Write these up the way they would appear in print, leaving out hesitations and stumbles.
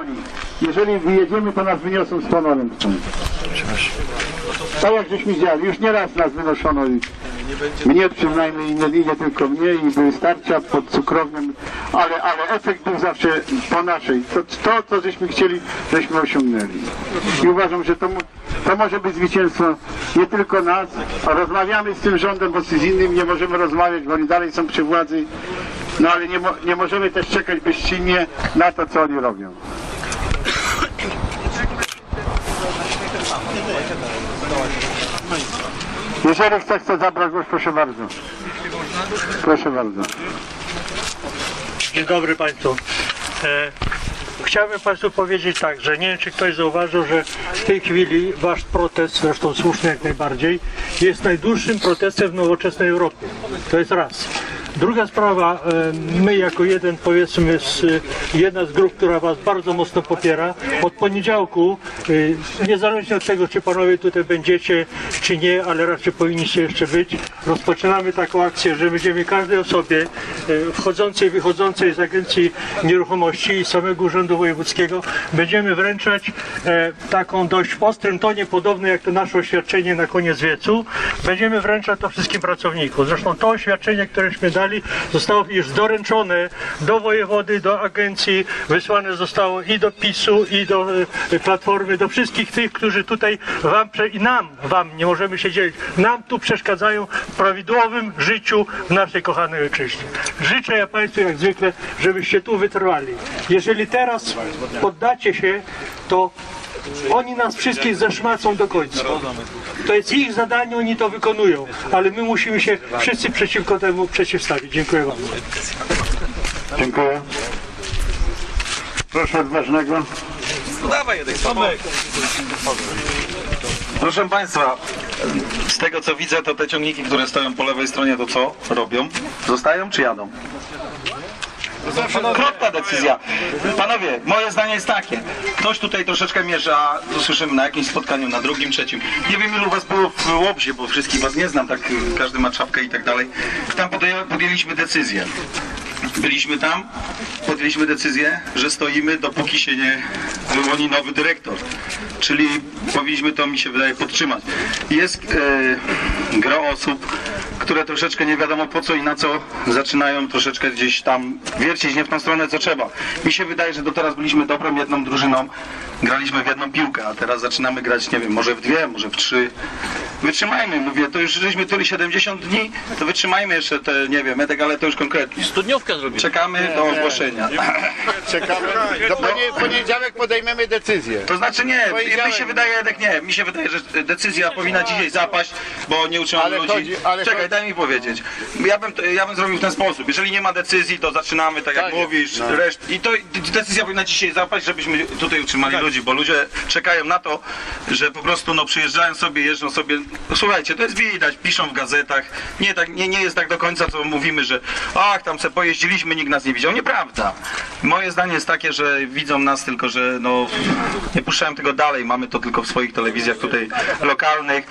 Jeżeli wyjedziemy, to nas wyniosą z honorem. Tak jak żeśmy działali, już nieraz nas wynoszono. Mnie przynajmniej, nie tylko mnie, i były starcia pod cukrownią, ale efekt był zawsze po naszej. To co żeśmy chcieli, żeśmy osiągnęli. I uważam, że to może być zwycięstwo nie tylko nas, a rozmawiamy z tym rządem, bo z innym nie możemy rozmawiać, bo oni dalej są przy władzy. No ale nie możemy też czekać bezczynnie na to, co oni robią. Jeżeli chce zabrać głos, proszę bardzo. Proszę bardzo. Dzień dobry Państwu. Chciałbym Państwu powiedzieć tak, że nie wiem, czy ktoś zauważył, że w tej chwili Wasz protest, zresztą słuszny jak najbardziej, jest najdłuższym protestem w nowoczesnej Europie. To jest raz. Druga sprawa, my jako jedna z grup, która Was bardzo mocno popiera, od poniedziałku, niezależnie od tego, czy Panowie tutaj będziecie, czy nie, ale raczej powinniście jeszcze być, rozpoczynamy taką akcję, że będziemy każdej osobie wchodzącej, wychodzącej z Agencji Nieruchomości i samego Urzędu Wojewódzkiego będziemy wręczać taką dość w ostrym tonie, podobne jak to nasze oświadczenie na koniec wiecu, będziemy wręczać to wszystkim pracownikom. Zresztą to oświadczenie, któreśmy dali, zostało już doręczone do wojewody, do agencji, wysłane zostało i do PiS-u, i do Platformy, do wszystkich tych, którzy tutaj wam, nie możemy się dzielić, nam tu przeszkadzają w prawidłowym życiu w naszej kochanej ojczyźnie. Życzę ja Państwu jak zwykle, żebyście tu wytrwali. Jeżeli teraz poddacie się, to oni nas wszystkich zeszmacą do końca. To jest ich zadanie, oni to wykonują, ale my musimy się wszyscy przeciwko temu przeciwstawić. Dziękuję bardzo. Dziękuję. Proszę odważnego. No dawaj, proszę Państwa, z tego co widzę, to te ciągniki, które stoją po lewej stronie, to co robią? Zostają czy jadą? Krótka decyzja. Panowie, moje zdanie jest takie. Ktoś tutaj troszeczkę mierza, to słyszymy na jakimś spotkaniu, na drugim, trzecim. Nie wiem, ilu was było w Łobzie, bo wszystkich was nie znam, tak każdy ma czapkę i tak dalej. Tam podjęliśmy decyzję. Byliśmy tam, podjęliśmy decyzję, że stoimy, dopóki się nie wyłoni nowy dyrektor. Czyli powinniśmy to, mi się wydaje, podtrzymać. Jest gro osób, które troszeczkę nie wiadomo po co i na co zaczynają troszeczkę gdzieś tam wiercić nie w tą stronę, co trzeba. Mi się wydaje, że do teraz byliśmy dobrą jedną drużyną, graliśmy w jedną piłkę, a teraz zaczynamy grać, nie wiem, może w dwie, może w trzy. Wytrzymajmy, mówię, to już żeśmy tuli 70 dni, to wytrzymajmy jeszcze te, nie wiem, Edek, ale to już konkretnie. Studniówkę zrobimy. Czekamy do ogłoszenia. Czekamy. Do poniedziałek podejmiemy decyzję. To znaczy nie, mi się wydaje, Edek, nie, mi się wydaje, że decyzja powinna dzisiaj zapaść, bo nie utrzymamy ludzi. Czekaj, daj mi powiedzieć. Ja bym zrobił w ten sposób. Jeżeli nie ma decyzji, to zaczynamy, tak jak mówisz, i to decyzja powinna dzisiaj zapaść, żebyśmy tutaj utrzymali ludzi, bo ludzie czekają na to, że po prostu no, przyjeżdżają sobie, jeżdżą sobie. Słuchajcie, to jest widać, piszą w gazetach. Nie jest tak do końca, co mówimy, że ach, tam se pojeździliśmy, nikt nas nie widział. Nieprawda. Moje zdanie jest takie, że widzą nas, tylko że no, nie puszczają tego dalej. Mamy to tylko w swoich telewizjach tutaj lokalnych.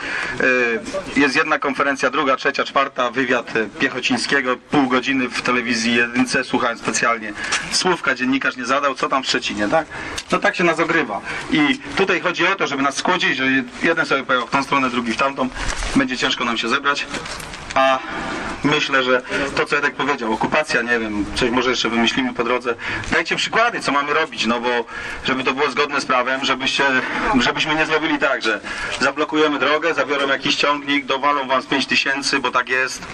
Jest jedna konferencja, druga, trzecia, czwarta, wywiad Piechocińskiego, pół godziny w telewizji jedynce, słuchałem specjalnie. Słówka dziennikarz nie zadał, co tam w Szczecinie, tak? No tak się nas ogrywa. I tutaj chodzi o to, żeby nas skłócić, że jeden sobie pojechał w tą stronę, drugi w tamtą. Będzie ciężko nam się zebrać. A myślę, że to, co Edek powiedział, okupacja, nie wiem, coś może jeszcze wymyślimy po drodze. Dajcie przykłady, co mamy robić, no bo żeby to było zgodne z prawem, żebyśmy nie zrobili tak, że zablokujemy drogę, zabiorą jakiś ciągnik, dowalą wam z 5000, bo tak jest.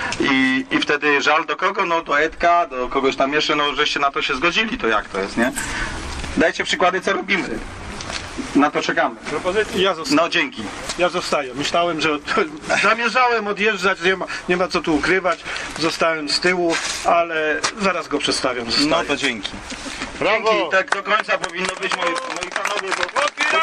I wtedy żal do kogo? No do Edka, do kogoś tam jeszcze, no żeście na to się zgodzili, to jak to jest, nie? Dajcie przykłady, co robimy. Na to czekamy. Ja zostaję. No dzięki. Ja zostaję. Myślałem, że zamierzałem odjeżdżać, nie ma co tu ukrywać. Zostałem z tyłu, ale zaraz go przedstawiam. No to dzięki. Brawo. Dzięki, tak do końca powinno być, moi panowie, bo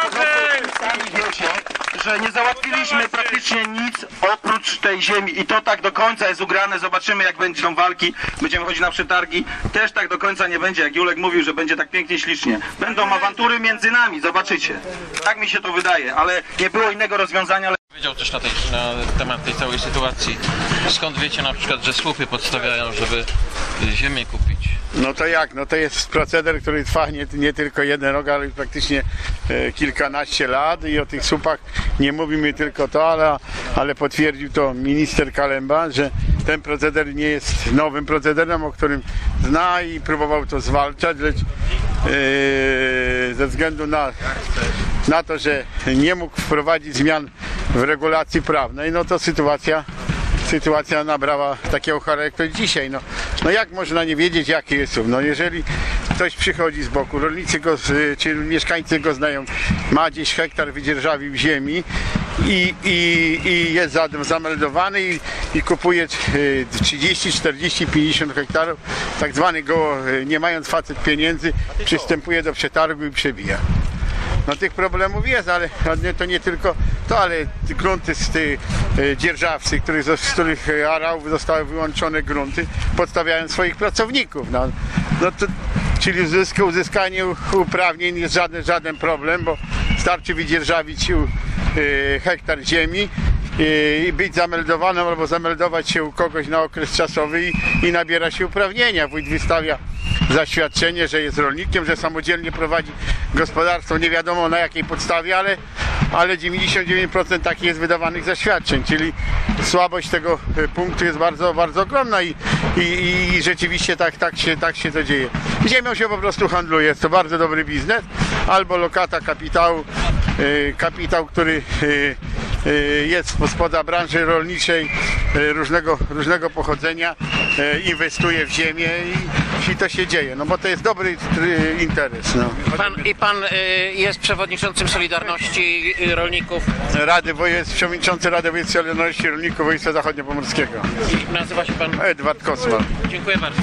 sami wiecie, że nie załatwiliśmy praktycznie nic oprócz tej ziemi i to tak do końca jest ugrane. Zobaczymy, jak będą walki, będziemy chodzić na przetargi, też tak do końca nie będzie, jak Julek mówił, że będzie tak pięknie, ślicznie. Będą awantury między nami, zobaczycie. Tak mi się to wydaje, ale nie było innego rozwiązania. Powiedział też na temat tej całej sytuacji. Skąd wiecie na przykład, że słupy podstawiają, żeby ziemię kupić? No to jak? No to jest proceder, który trwa nie tylko jeden rok, ale praktycznie kilkanaście lat i o tych słupach nie mówimy tylko to, ale potwierdził to minister Kalemba, że ten proceder nie jest nowym procederem, o którym zna i próbował to zwalczać, lecz ze względu na to, że nie mógł wprowadzić zmian w regulacji prawnej, no to sytuacja nabrała takiego charakteru dzisiaj. No jak można nie wiedzieć, jaki jest słup? No jeżeli ktoś przychodzi z boku, rolnicy czy mieszkańcy go znają, ma gdzieś hektar wydzierżawił ziemi i jest zameldowany i kupuje 30, 40, 50 hektarów, tak zwany go, nie mając facet pieniędzy, przystępuje do przetargu i przebija. No tych problemów jest, ale to nie tylko to, ale grunty z tych dzierżawcy, z których areałów zostały wyłączone grunty, podstawiają swoich pracowników. No to, czyli uzyskanie uprawnień jest żaden problem, bo starczy wydzierżawić hektar ziemi i być zameldowanym albo zameldować się u kogoś na okres czasowy i nabiera się uprawnienia. Wójt wystawia zaświadczenie, że jest rolnikiem, że samodzielnie prowadzi gospodarstwo, nie wiadomo na jakiej podstawie, ale 99% takich jest wydawanych zaświadczeń, czyli słabość tego punktu jest bardzo, bardzo ogromna i rzeczywiście tak się to dzieje. Ziemią się po prostu handluje, jest to bardzo dobry biznes, albo lokata kapitał, który jest spoza branży rolniczej różnego pochodzenia, inwestuje w ziemię i to się dzieje, no bo to jest dobry interes. No. Pan jest przewodniczącym Solidarności Rolników. Jest przewodniczący Rady Wojewódzkiej Solidarności Rolników Województwa Zachodniopomorskiego. Nazywa się pan? Edward Kosmal. Dziękuję bardzo.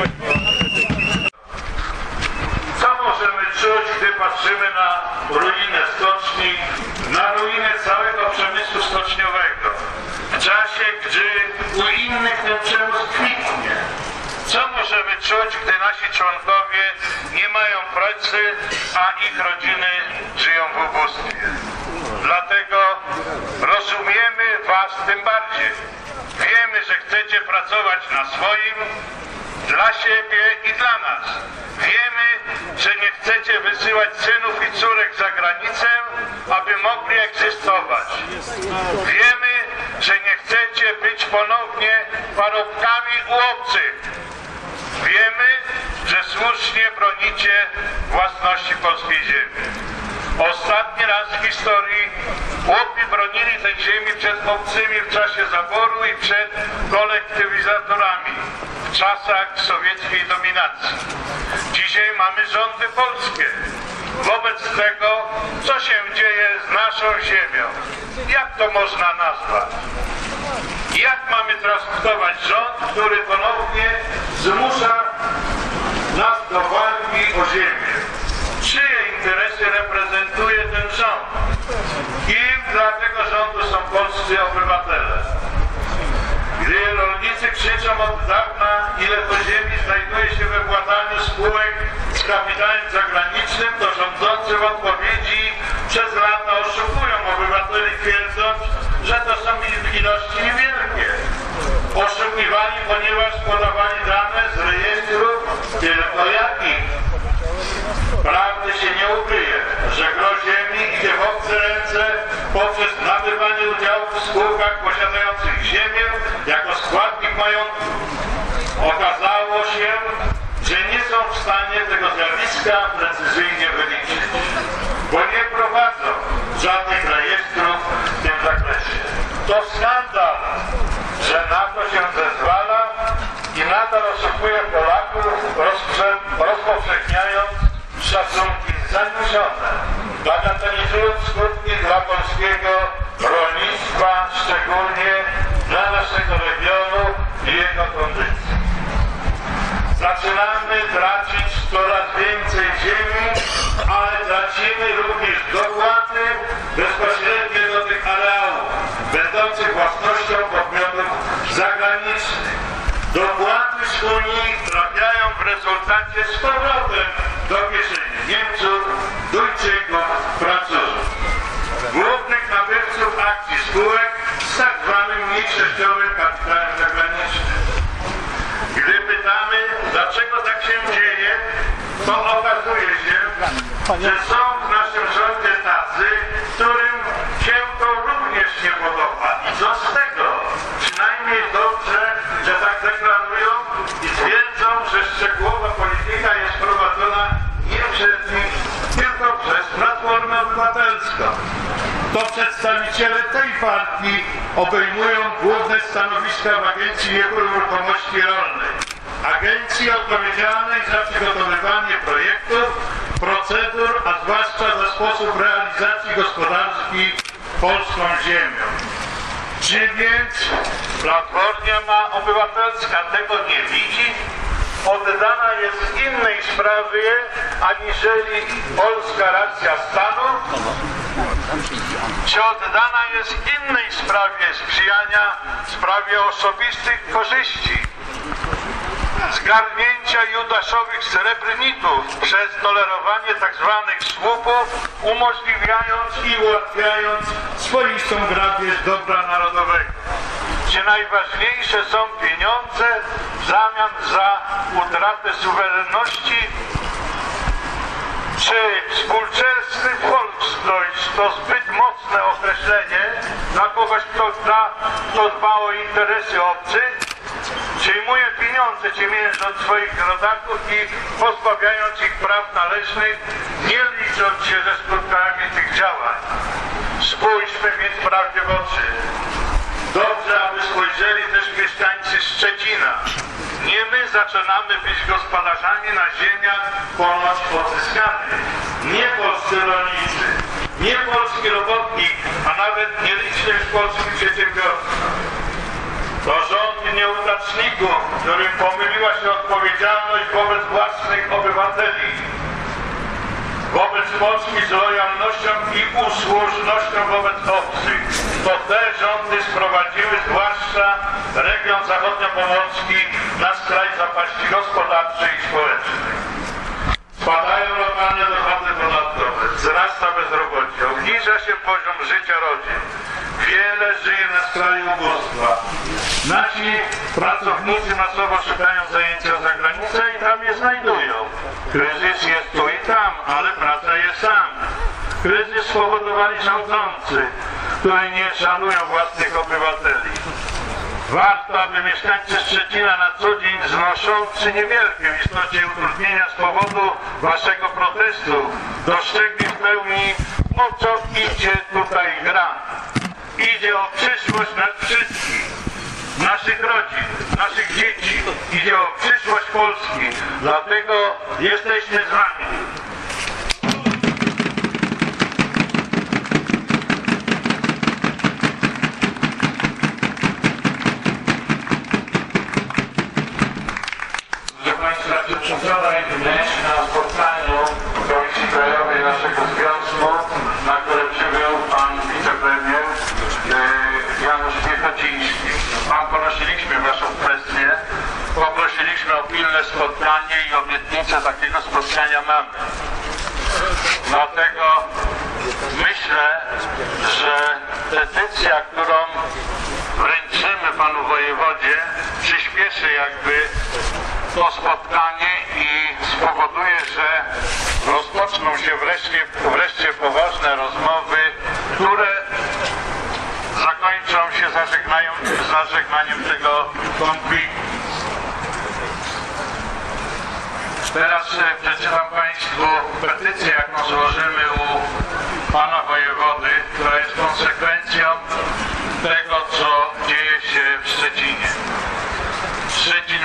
Co możemy czuć, gdy patrzymy na ruinę stoczni, na ruinę całego przemysłu stoczniowego? W czasie, gdy u innych ten przemysł kwitnie. Co możemy czuć, gdy nasi członkowie nie mają pracy, a ich rodziny żyją w ubóstwie? Dlatego rozumiemy Was tym bardziej. Wiemy, że chcecie pracować na swoim, dla siebie i dla nas. Wiemy, że nie chcecie wysyłać synów i córek za granicę, aby mogli egzystować. Wiemy, że nie chcecie być ponownie parobkami u obcych. Wiemy, że słusznie bronicie własności polskiej ziemi. Ostatni raz w historii chłopi bronili tej ziemi przed obcymi w czasie zaboru i przed kolektywizatorami w czasach sowieckiej dominacji. Dzisiaj mamy rządy polskie. Wobec tego, co się dzieje z naszą ziemią? Jak to można nazwać? Jak mamy traktować rząd, który ponownie zmusza nas do walki o ziemię? Czyje interesy reprezentuje ten rząd? Kim dla tego rządu są polscy obywatele? Gdy rolnicy krzyczą od dawna, ile to ziemi znajduje się we władaniu spółek z kapitałem zagranicznym, to rządzący w odpowiedzi przez lata oszukują obywateli, twierdząc, że to są ilości niewielkie. Oszukiwani, ponieważ podawali dane z rejestrów, tylko jakich? Prawdy się nie ukryje, że gros ziemi idzie w obce ręce poprzez nabywanie udziałów w spółkach posiadających ziemię jako składnik majątku. Okazało się, że nie są w stanie tego zjawiska precyzyjnie wyliczyć, bo nie prowadzą żadnych rejestrów w tym zakresie. To skandal, że na to się zezwala i nadal oszukuje Polaków, rozpowszechniając szacunki zaniżone, bagatelizując skutki dla polskiego rolnictwa, szczególnie dla naszego regionu i jego kondycji. Zaczynamy tracić coraz więcej ziemi, ale tracimy również dopłaty bezpośrednie do tych areałów, będących własnością podmiotów zagranicznych. Dopłaty z Unii trafiają w rezultacie z powrotem do kieszeni Niemców, Duńczyków, Francuzów. Głównych nabywców akcji spółek z tak zwanym mniejszościowym kapitałem zagranicznym. Gdy pytamy, dlaczego tak się że są w naszym rządzie tacy, którym się to również nie podoba. I co z tego? Przynajmniej dobrze, że tak deklarują i twierdzą, że szczegółowa polityka jest prowadzona nie przez nich, tylko przez Platformę Obywatelską. To przedstawiciele tej partii obejmują główne stanowiska w Agencji Nieruchomości Rolnej. Agencji odpowiedzialnej za przygotowywanie projektów, procedur, a zwłaszcza za sposób realizacji gospodarki polską ziemią. Czy więc Platforma Obywatelska tego nie widzi? Oddana jest innej sprawie, aniżeli polska racja stanu? Czy oddana jest innej sprawie sprzyjania sprawie osobistych korzyści? Zgarnięcia judaszowych srebrnitów przez tolerowanie tzw. słupów, umożliwiając i ułatwiając swoistą grabież dobra narodowego. Czy najważniejsze są pieniądze w zamian za utratę suwerenności? Czy współczesny Volksdeutsch to zbyt mocne określenie dla kogoś, kto dba o interesy obcych? Przyjmuje pieniądze ciemiężąc swoich rodaków i pozbawiając ich praw należnych, nie licząc się ze skutkami tych działań. Spójrzmy więc prawdzie w oczy. Dobrze, aby spojrzeli też mieszkańcy Szczecina. Nie my zaczynamy być gospodarzami na ziemiach ponoć odzyskanych. Nie polscy rolnicy, nie polski robotnik, a nawet nieliczny polski przedsiębiorca. To rząd nieudaczników, którym pomyliła się odpowiedzialność wobec własnych obywateli. Wobec Polski z lojalnością i usłużnością wobec obcych. To te rządy sprowadziły zwłaszcza region zachodniopomorski na skraj zapaści gospodarczej i społecznej. Spadają lokalne dochody podatkowe, wzrasta bezrobocie, obniża się poziom życia rodzin. Wiele żyje na skraju ubóstwa. Nasi pracownicy masowo szukają zajęcia za granicę i tam je znajdują. Kryzys jest tu i tam, ale praca jest tam. Kryzys spowodowali rządzący, którzy nie szanują własnych obywateli. Warto, aby mieszkańcy Szczecina na co dzień znoszący niewielkie w istocie utrudnienia z powodu waszego protestu dostrzegli w pełni, o co idzie tutaj gra. Idzie o przyszłość nas wszystkich, naszych rodzin, naszych dzieci. Idzie o przyszłość Polski. Dlatego jesteśmy z wami. Proszę Państwa, wczoraj na spotkaniu Komisji Krajowej naszego Związku, na które przybył Pan Wicepremier Janusz Piechociński. Ponosiliśmy Waszą kwestię, poprosiliśmy o pilne spotkanie i obietnicę takiego spotkania mamy. Dlatego myślę, że petycja, którą wręczymy Panu Wojewodzie, przyspieszy jakby to spotkanie i spowoduje, że rozpoczną się wreszcie poważne rozmowy, które zakończą się zażegnaniem tego konfliktu. Teraz przeczytam Państwu petycję, jaką złożymy u Pana Wojewody, która jest konsekwencją tego, co dzieje się w Szczecinie. Szczecin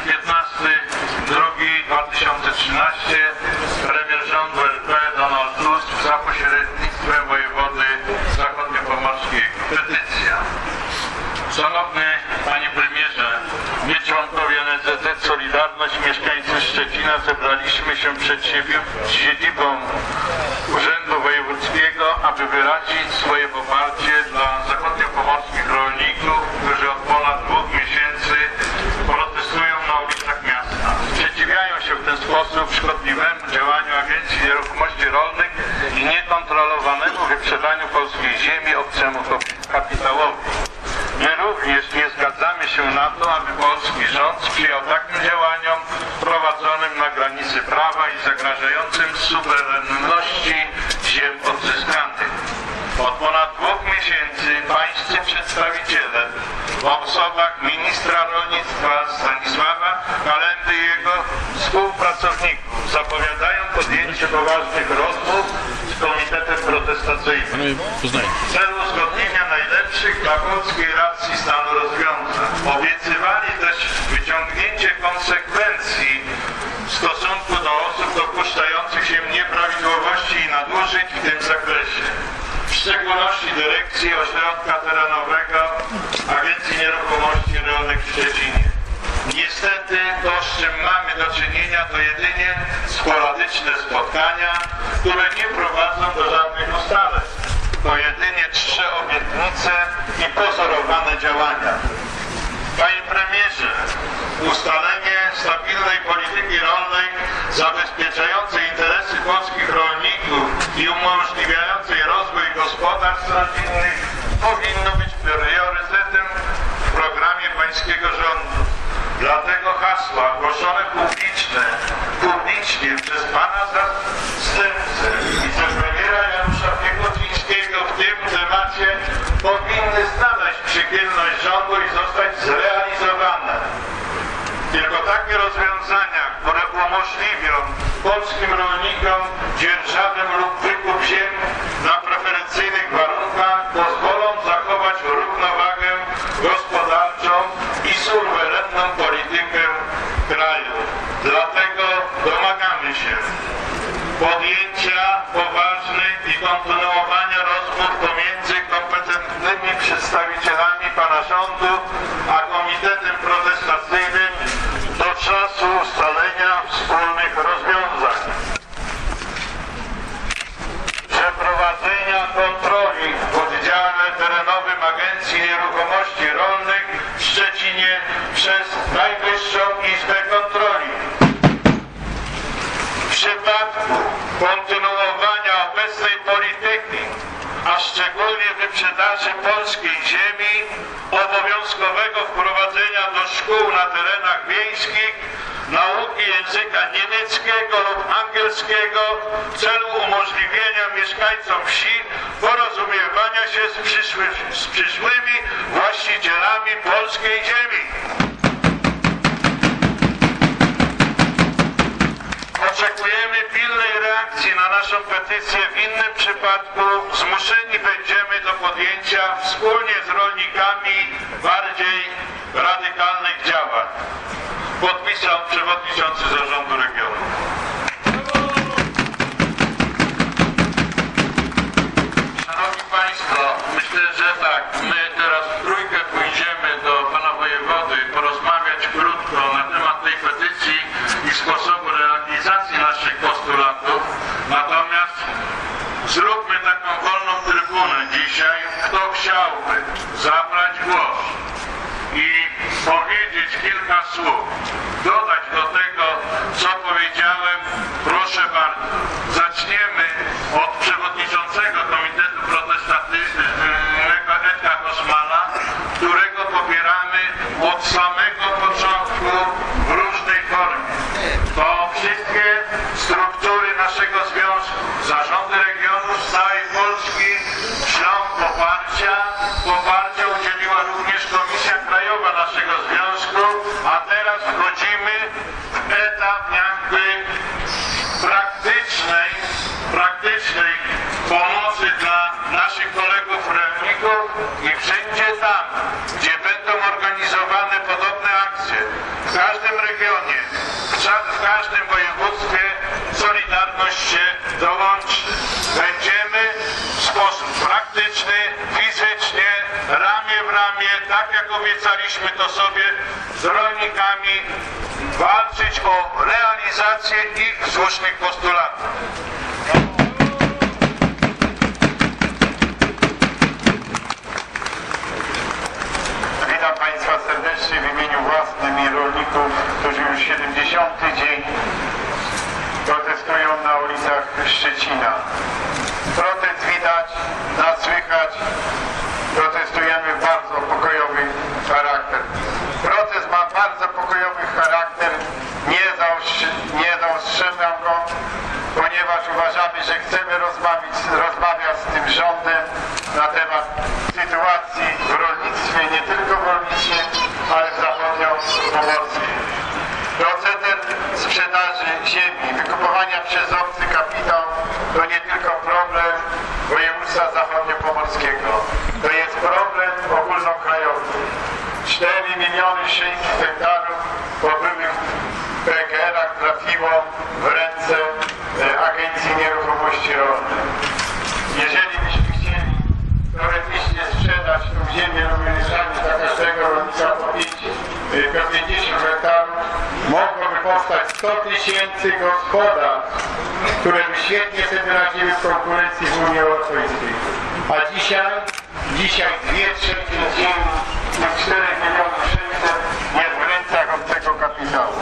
15.02.2013, premier rządu RP Donald Tusk za pośrednictwem wojewody zachodniopomorskiego. Petycja. Szanowny Panie Premierze, my członkowie NSZZ Solidarność, mieszkańcy Szczecina zebraliśmy się przed siedzibą Urzędu Wojewódzkiego, aby wyrazić swoje poparcie dla zachodniopomorskich rolników, którzy od ponad 2 miesięcy protestują na ulicach miasta. Sprzeciwiają się w ten sposób szkodliwemu działaniu Agencji Nieruchomości Rolnych i niekontrolowanemu wyprzedaniu polskiej ziemi obcemu kapitałowi. My również nie zgadzamy się na to, aby polski rząd sprzyjał takim działaniom prowadzonym na granicy prawa i zagrażającym suwerenności przedstawiciele w osobach ministra rolnictwa Stanisława Kalendy i jego współpracowników zapowiadają podjęcie poważnych rozmów z Komitetem Protestacyjnym w celu uzgodnienia najlepszych dla polskiej racji stanu rozwiązań. Obiecywali też wyciągnięcie konsekwencji w stosunku do osób dopuszczających się nieprawidłowości i nadużyć w tym zakresie. W szczególności dyrekcji Ośrodka Terenowego Agencji Nieruchomości Rolnych w Szczecinie. Niestety to, z czym mamy do czynienia, to jedynie sporadyczne spotkania, które nie prowadzą do żadnych ustaleń. To jedynie 3 obietnice i pozorowane działania. Panie premierze, ustalenie stabilnej polityki rolnej zabezpieczającej interesy polskich rolników i umożliwiającej rozwój gospodarstw rodzinnych powinno być priorytetem w programie pańskiego rządu. Dlatego hasła głoszone publicznie przez pana zastępcę wicepremiera Janusza Piechocińskiego w tym temacie powinny znaleźć przychylność rządu i zostać zrealizowane. Tylko takie rozwiązania, które umożliwią polskim rolnikom dzierżawę lub wykup ziem na preferencyjnych warunkach, pozwolą zachować równowagę gospodarczą i suwerenną politykę kraju. Dlatego domagamy się podjęcia poważnych i kontynuowania rozmów pomiędzy kompetentnymi przedstawicielami pana rządu a Komitetem Protestacyjnym do czasu ustalenia wspólnych rozwiązań. Przeprowadzenia kontroli w oddziale terenowym Agencji Nieruchomości Rolnych w Szczecinie przez Najwyższą Izbę Kontroli. W przypadku kontynuowania obecnej polityki, a szczególnie wyprzedaży polskiej ziemi, obowiązkowego wprowadzenia do szkół na terenach wiejskich nauki języka niemieckiego lub angielskiego w celu umożliwienia mieszkańcom wsi porozumiewania się z przyszłymi właścicielami polskiej ziemi. Oczekujemy pilnej reakcji na naszą petycję. W innym przypadku zmuszeni będziemy do podjęcia wspólnie z rolnikami bardziej radykalnych działań. Podpisał przewodniczący zarządu regionu. Szanowni Państwo, myślę, że tak, my teraz w trójkę pójdziemy do pana wojewody porozmawiać krótko na temat tej petycji i sposobu realizacji naszych postulatów. Natomiast zróbmy taką wolną trybunę dzisiaj. Kto chciałby zabrać głos i powiedzieć kilka słów, dodać do tego, co powiedziałem, proszę bardzo. Zaczniemy od przewodniczącego Komitetu Protestacyjnego Edka Kosmana, którego popieramy od samego początku w różnej formie. To wszystkie struktury naszego związku, zarządy regionów z całej Polski ślą poparcia udzieliła również Komisja Krajowa naszego związku, a teraz wchodzimy w etap jakby praktycznej pomocy dla naszych kolegów rolników i wszędzie tam, gdzie będą organizowane podobne akcje, w każdym regionie, w każdym województwie Solidarność się dołączy. Będziemy w sposób praktyczny, fizycznie, ramię w ramię, tak jak obiecaliśmy to sobie z rolnikami, walczyć o realizację ich słusznych postulatów. Witam Państwa serdecznie w imieniu własnym i rolników, którzy już 70. dzień protestują na ulicach Szczecina. Protest widać, nas słychać, protestujemy w bardzo pokojowy charakter. Protest ma bardzo pokojowy charakter, nie zaostrzamy go, ponieważ uważamy, że chcemy rozmawiać z tym rządem na temat sytuacji w rolnictwie. przez obcy kapitał to nie tylko problem województwa zachodniopomorskiego. To jest problem ogólnokrajowy. 4 600 000 hektarów po byłych PGR-ach trafiło w ręce Agencji Nieruchomości Rolnych. Jeżeli byśmy chcieli teoretycznie sprzedać tą ziemię rolniczami dla każdego rolnika po 50 hektarów, mogłoby powstać 100 000 gospodarstw, które by świetnie sobie radziły w konkurencji w Unii Europejskiej. A dzisiaj 2/3 ziemi, tych 4 600 000 jest w rękach obcego kapitału.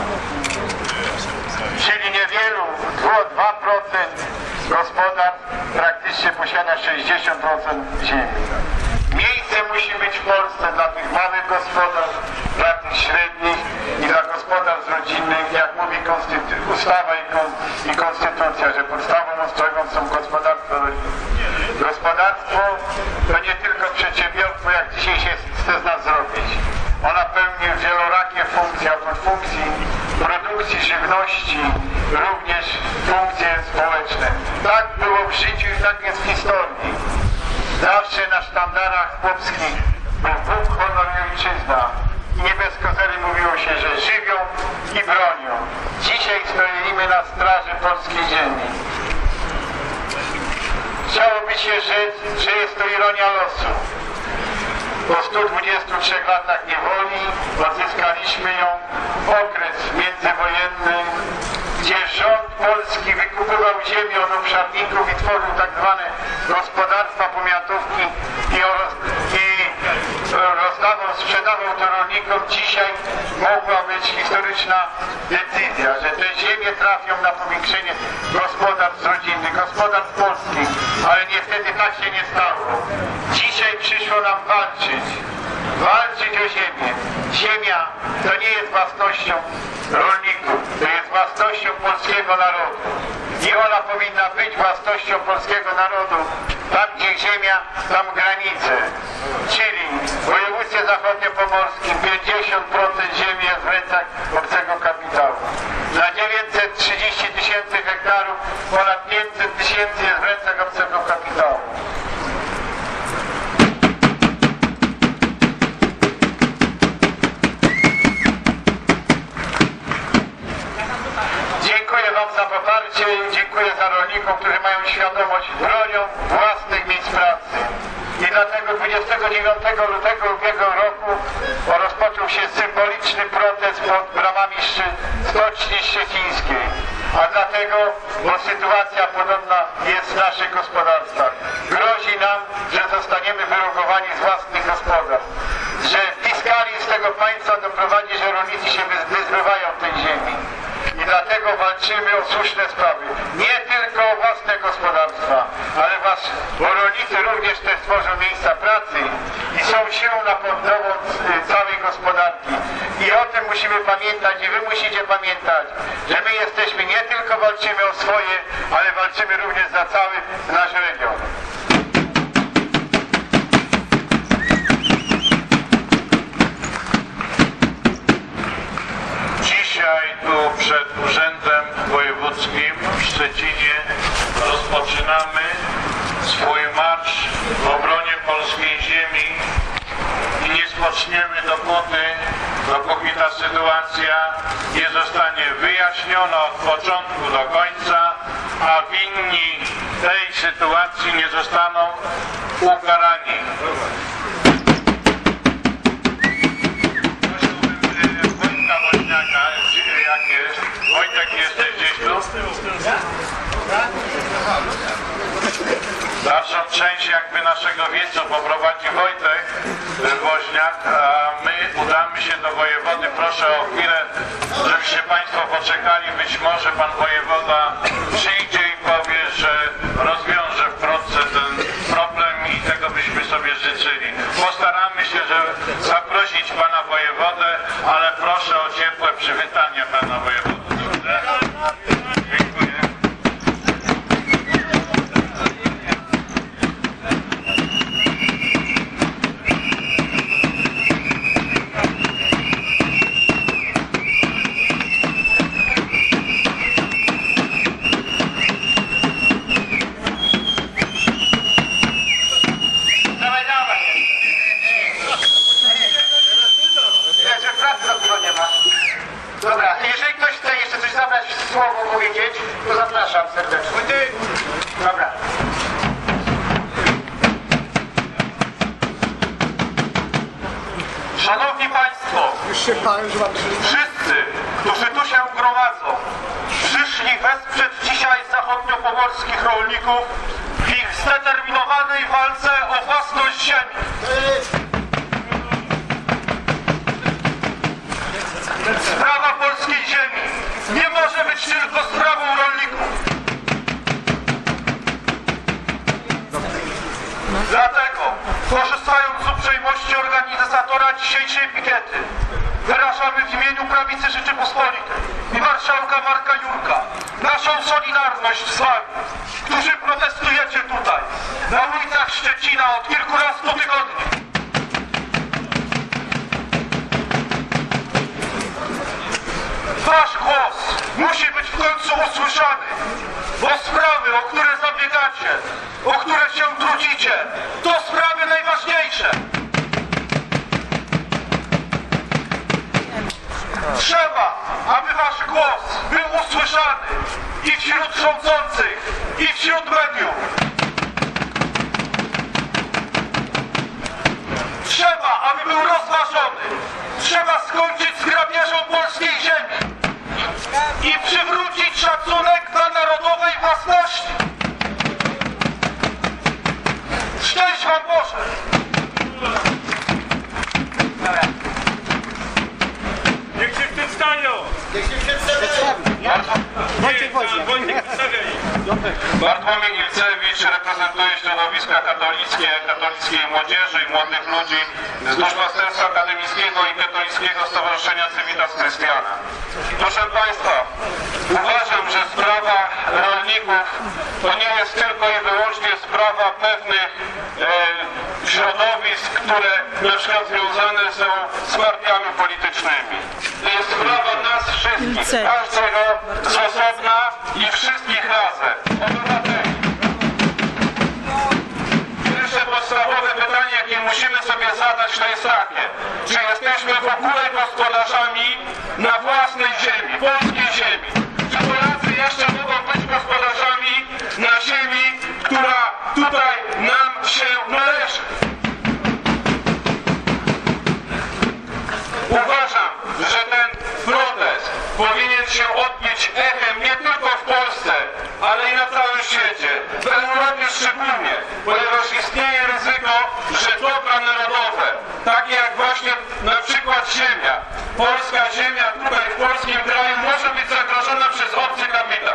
Czyli niewielu, 2% gospodarstw praktycznie posiada 60% ziemi. Miejsce musi być w Polsce dla tych małych gospodarstw, dla tych średnich i dla gospodarstw rodzinnych, jak mówi ustawa i konstytucja, że podstawą ustrojową są gospodarstwa rodzinne. Gospodarstwo to nie tylko przedsiębiorstwo, jak dzisiaj się chce z nas zrobić. Ona pełni wielorakie funkcje, oprócz funkcji produkcji żywności, również funkcje społeczne. Tak było w życiu i tak jest w historii. Zawsze na sztandarach chłopskich był Bóg, honor i ojczyzna. I nie bez kozery mówiło się, że żywią i bronią. Dzisiaj stoimy na straży polskiej ziemi. Chciałoby się rzec, że jest to ironia losu. Po 123 latach niewoli odzyskaliśmy ją okres międzywojenny, gdzie rząd polski wykupywał ziemię od obszarników i tworzył tak zwane gospodarstwa pomiatówki i sprzedawał to rolnikom. Dzisiaj mogła być historyczna decyzja, że te ziemie trafią na powiększenie gospodarstw rodzinnych, gospodarstw polskich, ale niestety tak się nie stało. Dzisiaj przyszło nam walczyć o ziemię. Ziemia to nie jest własnością rolników, to jest własnością polskiego narodu. I ona powinna być własnością polskiego narodu. Tam gdzie ziemia, tam granice. Czyli w województwie zachodniopomorskim 50% ziemi jest w rękach obcego kapitału. Na 930 000 hektarów ponad 500 000 jest w rękach obcego kapitału. Dziękuję Wam za poparcie i dziękuję za rolników, którzy mają świadomość, bronią własnych miejsc pracy. I dlatego 29 lutego ubiegłego roku rozpoczął się symboliczny protest pod bramami Stoczni Szczecińskiej. A dlatego, bo sytuacja podobna jest w naszych gospodarstwach. Grozi nam, że zostaniemy wyrugowani z własnych gospodarstw. Że fiskalizm tego państwa doprowadzi, że rolnicy się wyzbywają tej ziemi. I dlatego walczymy o słuszne sprawy. Nie tylko o własne gospodarstwa, ale bo rolnicy również też tworzą miejsca pracy i są siłą napędową całej gospodarki. I o tym musimy pamiętać i wy musicie pamiętać, że my jesteśmy, nie tylko walczymy o swoje, ale walczymy również za cały nasz region. Dzisiaj tu przed Urzędem Wojewódzkim w Szczecinie rozpoczynamy swój marsz w obronie polskiej ziemi i nie spoczniemy dopóki ta sytuacja nie zostanie wyjaśniona od początku do końca, a winni tej sytuacji nie zostaną ukarani. Jak jest? Wojtek, jesteś gdzieś tu? Dalszą część jakby naszego wiecu poprowadzi Wojtek Woźniak, a my udamy się do wojewody. Proszę o chwilę, żebyście Państwo poczekali. Być może Pan wojewoda przyjdzie i powie, że rozwiąże wkrótce ten problem i tego byśmy sobie życzyli. Postaramy się, żeby zaprosić Pana wojewodę, ale proszę o ciepłe przywitanie Pana wojewody. Dziękuję. Wszyscy, którzy tu się gromadzą, przyszli wesprzeć dzisiaj zachodniopomorskich rolników w ich zdeterminowanej walce o własność ziemi. Sprawa polskiej ziemi nie może być tylko sprawą rolników. Dlatego, korzystając z uprzejmości organizatora dzisiejszej pikiety, wyrażamy w imieniu Prawicy Rzeczypospolitej i marszałka Marka Jurka naszą solidarność z wami, którzy protestujecie tutaj, na ulicach Szczecina od kilkunastu tygodni. Wasz głos musi być w końcu usłyszany, bo sprawy, o które zabiegacie, o które się trudzicie, to sprawy najważniejsze. Trzeba, aby wasz głos był usłyszany i wśród rządzących, i wśród mediów. Trzeba, aby był rozważony. Trzeba skończyć z grabieżą polskiej ziemi i przywrócić szacunek dla narodowej własności. Szczęść wam Boże! Niech się przedstawią! Bartłomiej Ilcewicz reprezentuje środowiska katolickiej młodzieży i młodych ludzi z Duszpasterstwa Akademickiego i Katolickiego Stowarzyszenia Civitas Christiana. Proszę Państwa, uważam, że sprawa rolników to nie jest tylko i wyłącznie sprawa pewnych środowisk, które na przykład związane są z partiami politycznymi. To jest sprawa nas wszystkich, każdego z osobna i wszystkich razem. Obywateli. Pierwsze podstawowe pytanie, jakie musimy sobie zadać, to jest takie: czy jesteśmy w ogóle gospodarzami na własnej ziemi, polskiej ziemi? Czy Polacy jeszcze mogą być gospodarzami na ziemi, która tutaj nam się należy? Uważam, że ten protest powinien się odbić echem nie tylko w Polsce, ale i na całym świecie, w Europie szczególnie, ponieważ istnieje ryzyko, że dobra narodowe, takie jak właśnie na przykład ziemia, polska ziemia tutaj w polskim kraju może być zagrożona przez obcy kapitał.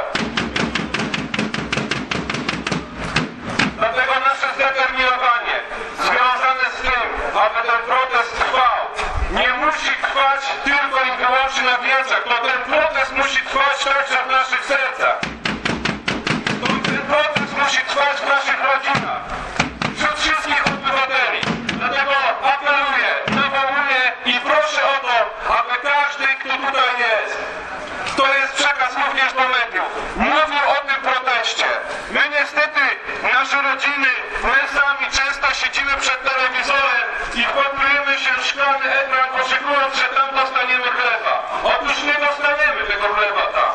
Dlatego nasze zdeterminowanie związane z tym, aby ten protest trwał, nie musi trwać tylko i wyłącznie na wiecach, to ten protest musi trwać także w naszych sercach. Ten protest musi trwać w naszych rodzinach, wśród wszystkich obywateli. Dlatego apeluję, nawołuję i proszę o to, aby każdy, kto tutaj jest, to jest przekaz również do mediów, mówił o tym proteście. My niestety, nasze rodziny, my sami często siedzimy przed telewizorem i wpatrujemy się w szklany ekran, oczekując, że tam dostaniemy chleba. Otóż nie dostaniemy tego chleba tam.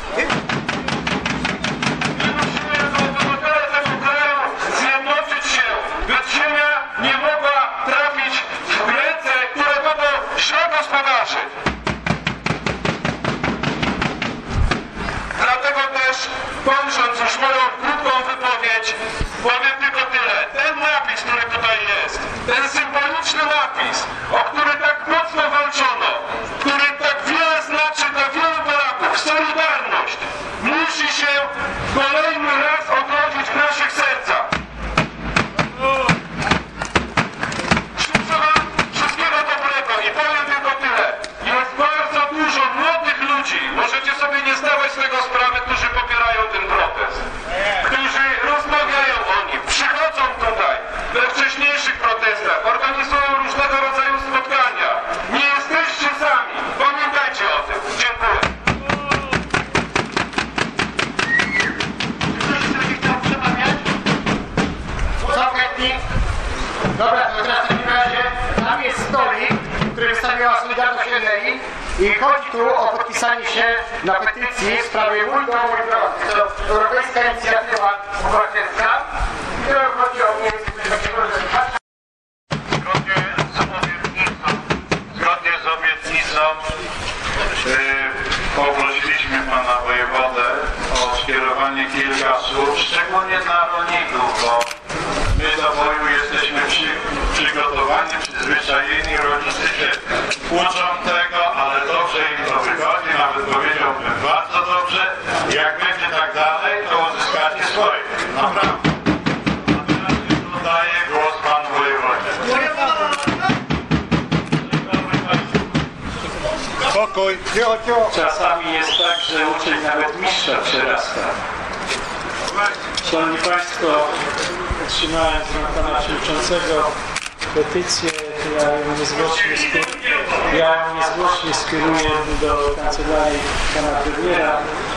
My musimy jako obywatele tego kraju zjednoczyć się, by ziemia nie mogła trafić w ręce, które będą źle gospodarzy. Dlatego też, kończąc już moją krótką wypowiedź, powiem tylko tyle. Ten napis, który tutaj jest, ten symboliczny napis, o który tak mocno walczono, który tak wiele znaczy dla wielu Polaków, solidarność, musi się kolejny raz odrodzić w naszych sercach. Życzę wam wszystkiego dobrego i powiem tylko tyle. Jest bardzo dużo młodych ludzi, możecie sobie nie zdawać z tego sprawy, którzy popierają ten protest, którzy rozmawiają o nim, przychodzą tutaj we wcześniejszych protestach, organizują różnego rodzaju spotkania. Nie jesteście sami, pamiętajcie o tym. Dziękuję. Dobra, to teraz w takim razie tam jest stolik, który wystawiała Solidarność Enei i chodzi tu o podpisanie się na petycji w sprawie Mój dom, mój prąd. Jest to europejska inicjatywa obywatelska, która chodzi o mniej więcej Zgodnie z obietnicą bo my do boju jesteśmy przygotowani, przyzwyczajeni, rodzice się uczą tego, ale dobrze im to wychodzi, nawet powiedziałbym bardzo dobrze. Jak będzie tak dalej, to uzyskacie swoje. Naprawdę. A teraz już oddaję głos panu wojewodzie. Spokój. Czasami jest tak, że uczeń nawet mistrza przerasta. Szanowni Państwo, otrzymałem od Pana Przewodniczącego petycję, ja ją niezwłocznie skieruję do Kancelarii Pana Premiera.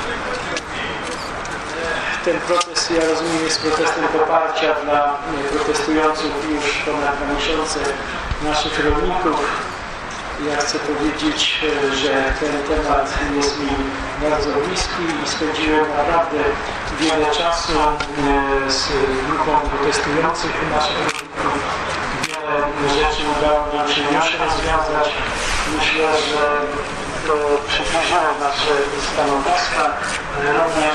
Ten protest, ja rozumiem, jest protestem poparcia dla protestujących już ponad 2 miesiące naszych rolników. Ja chcę powiedzieć, że ten temat jest mi bardzo bliski i spędziłem naprawdę wiele czasu z grupą protestujących naszych rolników. Wiele rzeczy udało nam się już rozwiązać. Myślę, że to przybliżyło nasze stanowiska. Również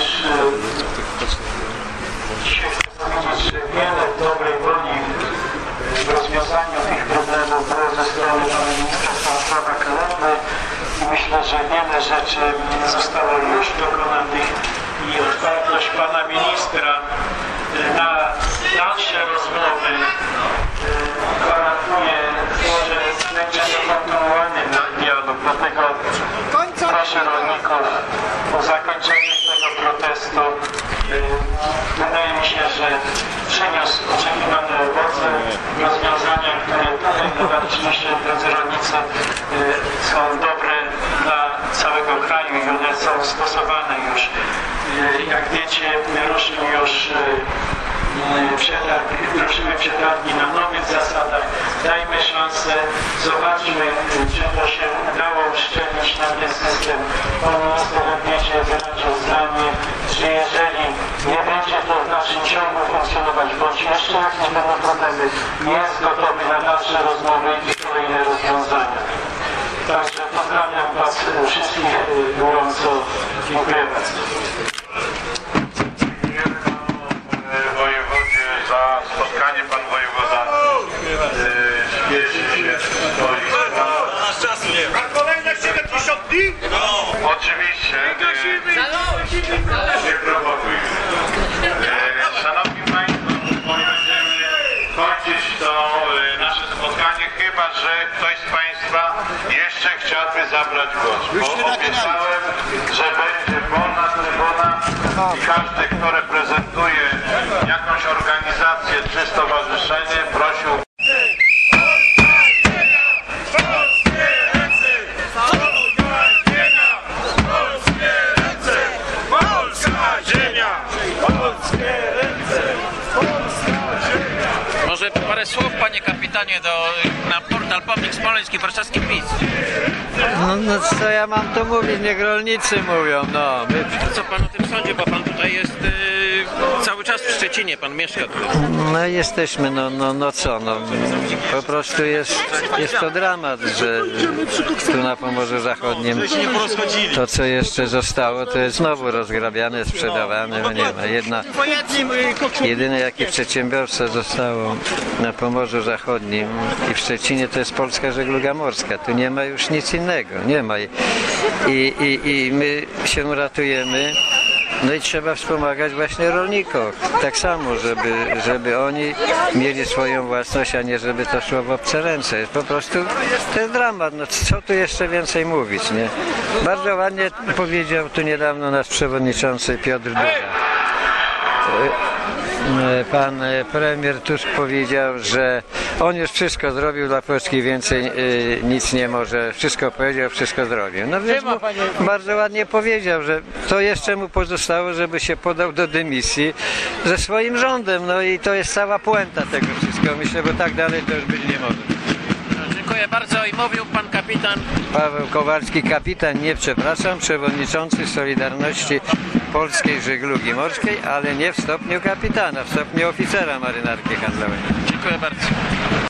dzisiaj chcę powiedzieć, że wiele dobrej woli w rozwiązaniu tych problemów było ze strony pana ministra Stanisława Kalemby i myślę, że wiele rzeczy zostało już dokonanych i otwartość pana ministra na dalsze rozmowy gwarantuje, że będzie kontynuowany dialog. Dlatego proszę rolników o zakończenie tego protestu. Wydaje mi się, że przyniósł oczekiwane owoce, rozwiązania, które oczywiście, drodzy rolnicy, są dobre dla całego kraju i one są stosowane już. Jak wiecie, ruszyły przetargi na nowych zasadach. Dajmy szansę, zobaczmy, czy to się udało uszczelnić na ten system. Pan minister wiecie, wyraził zdanie, że jeżeli nie będzie to w naszym ciągu funkcjonować, bądź jeszcze jakieś będą problemy, jest gotowy na dalsze rozmowy i kolejne rozwiązania. Także pozdrawiam Was wszystkich gorąco. Dziękuję bardzo. Wojewodzie za spotkanie. Pan wojewoda śpieszy się swoich spraw. A kolejne 70 dni? Oczywiście nie prowokuj. Szanowni Państwo, będziemy kończyć to nasze spotkanie, chyba że ktoś z Państwa jeszcze chciałby zabrać głos. Bo obiecałem, że będzie wolna trybuna i każdy, kto reprezentuje jakąś organizację czy stowarzyszenie, prosił. Może parę słów, panie kapitanie, na portal Pomnik Smoleński, warszawski PiS. No co ja mam tu mówić, niech rolnicy mówią, no. Co pan o tym sądzi, bo pan tutaj jest cały czas w Szczecinie, pan mieszka tutaj. No jesteśmy, no co, po prostu jest to dramat, że tu na Pomorzu Zachodnim to, co jeszcze zostało, to jest znowu rozgrabiane, sprzedawane, no nie ma. Jedyne jakie przedsiębiorstwo zostało na Pomorzu Zachodnim i w Szczecinie, to jest Polska Żegluga Morska. Tu nie ma już nic innego, nie ma. I my się ratujemy. No i trzeba wspomagać właśnie rolników. Tak samo, żeby oni mieli swoją własność, a nie żeby to szło w obce ręce. Po prostu to jest dramat. No co tu jeszcze więcej mówić, nie? Bardzo ładnie powiedział tu niedawno nasz przewodniczący Piotr Duda. Pan premier Tusk powiedział, że on już wszystko zrobił dla Polski, więcej nic nie może. Wszystko powiedział, wszystko zrobił. No więc bardzo ładnie powiedział, że to jeszcze mu pozostało, żeby się podał do dymisji ze swoim rządem. No i to jest cała puenta tego wszystkiego. Myślę, bo tak dalej to już być nie może. Dziękuję bardzo i mówił pan kapitan Paweł Kowalski, kapitan, nie przepraszam, przewodniczący Solidarności Polskiej Żeglugi Morskiej, ale nie w stopniu kapitana, w stopniu oficera marynarki handlowej. Dziękuję bardzo.